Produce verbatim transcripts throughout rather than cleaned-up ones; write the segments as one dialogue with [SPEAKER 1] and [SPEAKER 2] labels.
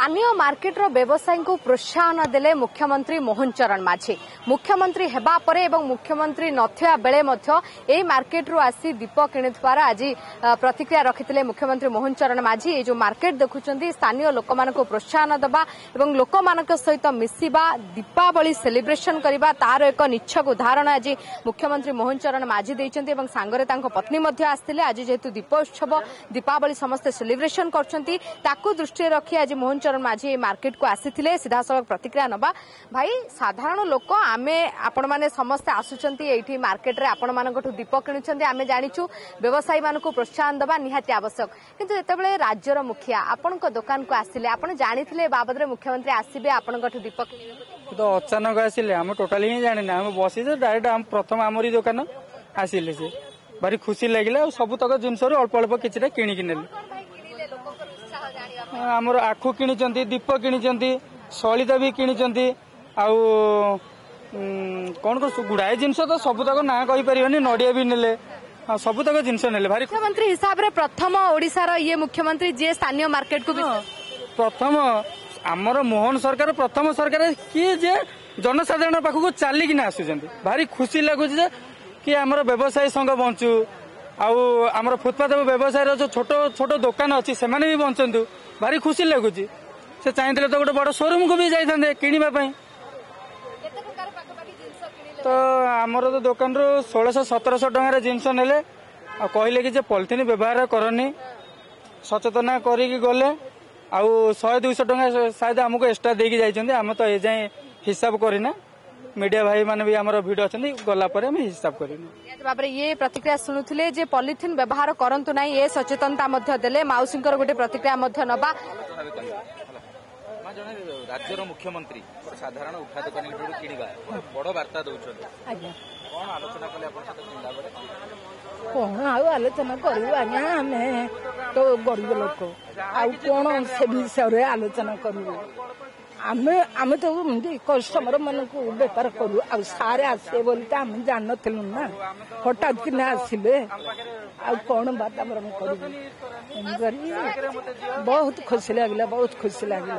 [SPEAKER 1] स्थानीय मार्केट रो व्यवसायी को प्रोत्साहन देले मुख्यमंत्री मोहन चरण माझी। मुख्यमंत्री हेबा परे एवं मुख्यमंत्री नथिया बेले मध्य एई मार्केट रो आसी दीप किणुथवार आज प्रतिक्रिया रखिथिले मुख्यमंत्री मोहन चरण माझी। ए जो मार्केट देखुचंती स्थानीय लोक मानको प्रोत्साहन दबा एवं लोक मानक सहित मिसिबा दीपावली सेलिब्रेशन करबा तार एक निच्छक उदाहरण आज मुख्यमंत्री मोहन चरण माझी दैचंती एवं सांगरे तांको पत्नी मध्य आस्थिले। आज जेतु दीप उत्सव दीपावली समस्त सेलिब्रेशन करचंती ताकू दृष्टि रखी आज मोहन चरण माझी मार्केट को आसीथिले। सीधा सड़क प्रतिक्रिया नबा भाई साधारण लोक आमे आपण माने समस्त आसुचंती एठी मार्केट रे आपण मानकठु दीप किणुचंती आमे जानिचु व्यवसायी मानको प्रोत्साहन दबा निहाती आवश्यक। किंतु जेतेबेले राज्यर मुखिया आपणको दुकान को आसिले आपण जानिथिले बाबद रे मुख्यमंत्री आसीबे आपणकठु दीप किणु
[SPEAKER 2] तो अचानक आसिले हम टोटली ही जानि ना हम बसी जे डायरेक्ट हम प्रथम हमरी दुकान आसिले से भारी खुशी लागिला सब तक जिनस अल्प अल्प किछटा किणी किनेले। आमर आखु किनिचंती दीप किनिचंती सलिता भी किनिचंती आउ कौन कौन गुड़ाए जिनस तो सब तक ना कहि परिबनी नडिया भी नेले सब तक जिनस नेले। भारी
[SPEAKER 1] मुख्यमंत्री हिसाब रे प्रथम ओडिसा रो ये मुख्यमंत्री जे स्थानीय मार्केट को
[SPEAKER 2] प्रथम आमर मोहन सरकार प्रथम सरकार किए जे जनसाधारण पाखक चलिकी ना आसुचंती। भारी खुशी लगुच कि आमर व्यवसायी संघ बंचु आउ आमर फुटपाथ व्यवसाय जो छोट छोट दुकान अच्छी से भी बंचु भारी खुशी लगुच। से चाहिए तो गोटे बड़ शोरूम को भी जाते किणवाई तो आमर तो दुकान रू षोलश सतरश टकर जिनस नेले कहले कि पॉलिथिन व्यवहार करनी सचेतना करिकी गले आउ शहे दुईश टका शायद आमको एक्सट्रा देकी जाइछन्ते। आम तो ए जाए हिसाब करिना मीडिया भाई माने भी आमर भिडियो अच्छी गला पर आम हिसाब करिना।
[SPEAKER 1] बाबा ये प्रतिक्रिया शुणुले जे पॉलिथिन व्यवहार करंतु नाही ए सचेतनता मध्य देले माउसींकर गोटे प्रतिक्रिया मध्य नबा
[SPEAKER 3] राज्यर मुख्यमंत्री साधारण उठा दुकान किणवा बड़ वार्ता दौरान कौन आलोचना कले
[SPEAKER 4] कौन आउ आलोचना करू आज्ञा आमे तो गरीब लोक आउ कौन से विषय आलोचना करू आमे आमे तो कस्टमर मान को बेपार करू आ सारे आसे बोली तो आम जान नु ना हठात कि आसिले आ कौन वातावरण करू बहुत खुशी लगे बहुत खुशी लगे।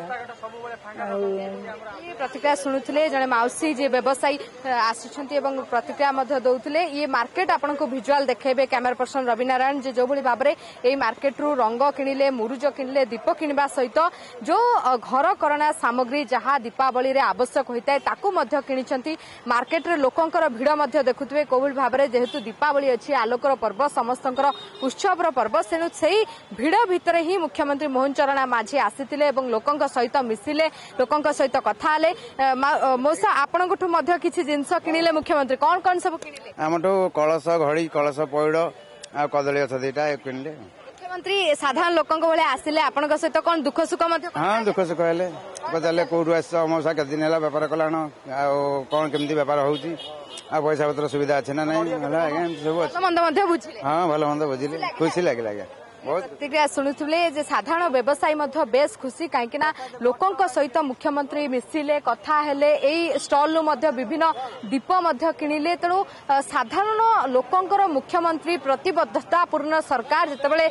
[SPEAKER 1] प्रतिक्रिया शुणुले जड़े मौसी जे व्यवसायी आसुछंती एवं प्रतिक्रिया मध्य दौले ये मार्केट आपन को विजुअल देखेबे कैमरा पर्सन रवि नारायण जे जो भली भाव रे ए मार्केट रु रंग किनिले मुरुज किनिले दीप किनिबा सहित जो घर करना सामग्री जहाँ दीपावली रे आवश्यक होता है ताकू मध्य किनिचंती। मार्केट रे लोकंकर भिड़ मध्य देखुथिबे कोविड भाव रे जेहेतु दीपावली अछि आलोकर पर्व समस्तंकर उत्सवर पर्व सेनु सेही भिड़ भितर ही मुख्यमंत्री मोहन चरण माझी आसीथिले एवं लोकंक सहित मिसिले लोकंक सहित कथा आले। मौसा आपणकठु मध्य किछि जिंस किनिले मुख्यमंत्री कौन कौन सब किनिले?
[SPEAKER 5] हमठु कलश घड़ी कलश पइड आ कदली गछ दिटा किनिले।
[SPEAKER 1] मुख्यमंत्री साधारण लोकंक भले आसिले आपणक सहित कौन दुख सुख मध्य?
[SPEAKER 5] हां दुख सुख हेले पचारे कौटू आस मौसा केत दिन है बेपार कलाण आ कौन केमती बेपार होउची आ पैसा पत्र सुविधा अच्छे ना नहीं आज्ञा सब
[SPEAKER 1] मंद मध्य बुझिले?
[SPEAKER 5] हाँ भल मंद बुझिले खुशी लगे आज्ञा।
[SPEAKER 1] प्रतिक्रिया शुणुले जे साधारण व्यवसायी मध्य बेस खुशी कहीं लोकंक सहित मुख्यमंत्री मिसिले कथा हेले एई स्टॉल नु मध्य विभिन्न दीप मध्य किनिले। तेणु साधारण लोकंकर मुख्यमंत्री प्रतिबद्धता पूर्ण सरकार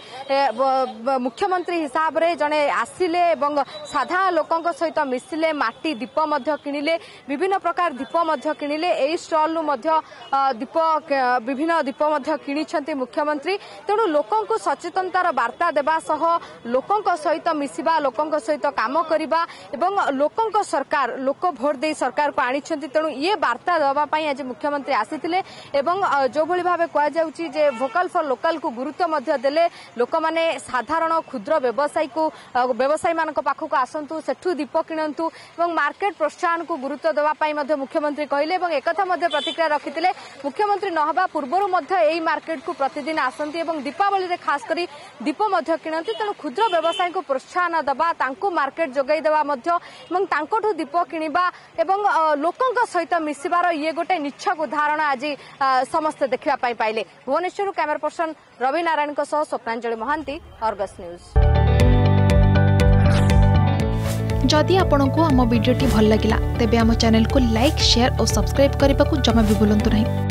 [SPEAKER 1] जेतेबेले मुख्यमंत्री हिसाब रे जने आसिले एवं साधारण लोकंक सहित मिसिले माटी दीप मध्य किनिले विभिन्न प्रकार दीप मध्य किनिले एई स्टॉल नु मध्य दीप विभिन्न दीप मध्य किनिछंती मुख्यमंत्री। तेणु लोकंक सचेतनता वार्ता देवा सह लोकंक सहित मिसिबा लोकंक सहित काम करिबा एवं लोकंक सरकार लोक भोट दे सरकार को आनिछंती। तेणु ये वार्ता देवा पई आज मुख्यमंत्री आसीथिले एवं जो भली भाबे कुआ जाउची जे वोकल फॉर लोकल को गुरुत्व मध्य देले लोक माने साधारण क्षुद्र व्यवसायी को व्यवसायी मानक पाखक आसंतु सेठु दीप किणंतु एवं मार्केट प्रोत्साहन को गुरुत्व देवा पई मध्य मुख्यमंत्री कहले एवं एकथा मध्य प्रतिक्रिया रखिथिले मुख्यमंत्री नहबा पूर्वरु मध्य एई मार्केट को प्रतिदिन आसंती एवं दीपावली रे खास करी दीप मध्य किणती। तेणु क्षुद्र व्यवसायी को प्रोत्साहन दबा तांको मार्केट जोगाई देवा मध्य एवं तांकोठु दीप किनिबा एवं लोकंक सहित मिसिबार ये गोटे निच्छक उदाहरण आज समस्त देखिबा पाई पाइले। भुवनेश्वर कैमरा पर्सन रवि नारायण को सह स्वप्नांजलि महांती अर्गस न्यूज।
[SPEAKER 6] जदि आपंक आम भिडी भल लगा तेब आम चैनल को लाइक शेयर और सब्सक्राइब करने को जमा भी भूलु नहीं।